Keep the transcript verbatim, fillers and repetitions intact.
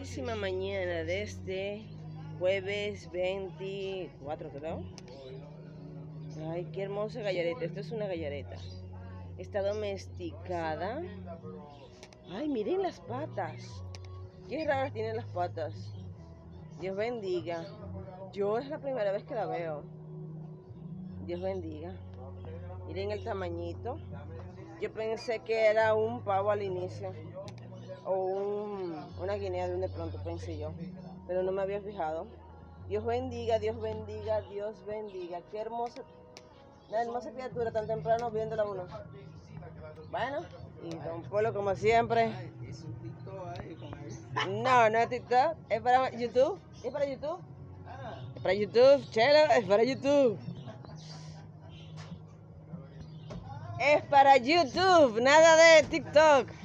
bellísima mañana de este jueves veinticuatro, creo. Ay, qué hermosa gallareta. Esto es una gallareta. Está domesticada. Ay, miren las patas. Qué raras tienen las patas. Dios bendiga. Yo es la primera vez que la veo. Dios bendiga. Miren el tamañito. Yo pensé que era un pavo al inicio. O un, una guinea de un de pronto, pensé yo. Pero no me había fijado. Dios bendiga, Dios bendiga, Dios bendiga. Qué hermosa, una hermosa criatura tan temprano viéndola uno. Bueno, y Don Polo como siempre. No, no es TikTok, es para YouTube. ¿Es para YouTube? Es para YouTube, chelo, es para YouTube. Es para YouTube, nada de TikTok.